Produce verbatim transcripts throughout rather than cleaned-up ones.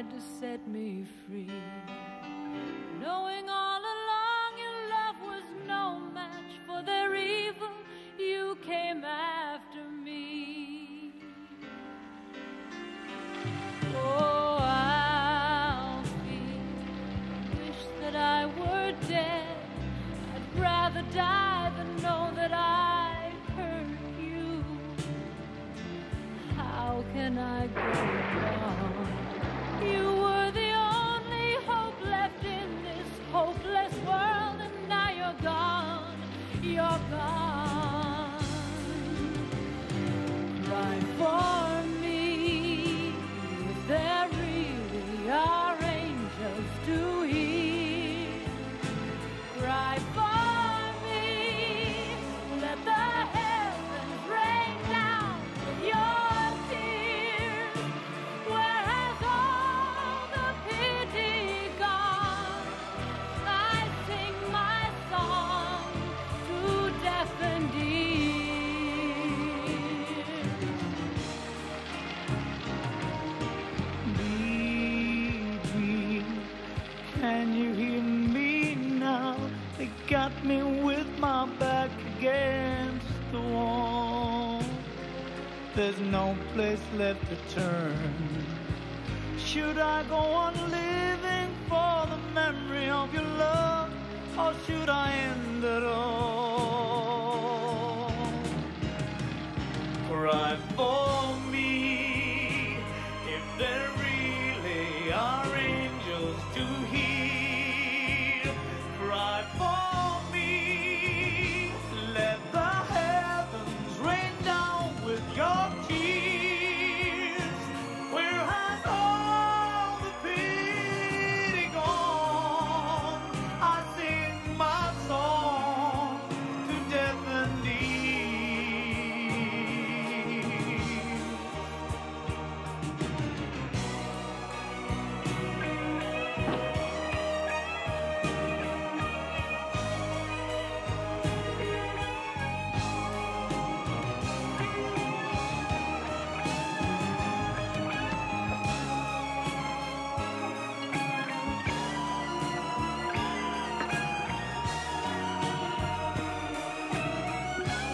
tried to set me free, knowing all along your love was no match for their evil. You came after me. Oh, Alfie, wish that I were dead. I'd rather die than know that I hurt you. How can I go on? You were the only hope left in this hopeless world, and now you're gone, you're gone. Cry for me, if there really are angels to hear. Cry for me, let the heavens rain down with your tears. Where has all the pity gone? I sing my song to deafened ears. Baby, can you hear me now? They got me with my back against the wall. There's no place left to turn. Should I go on living for the memory of your love, or should I end it all? Cry for me, if there really are angels to hear. Cry for me, let the heavens rain down with your tears. Where has all the pity gone? I sing my song to deafened ears.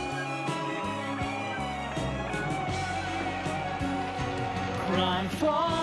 Cry for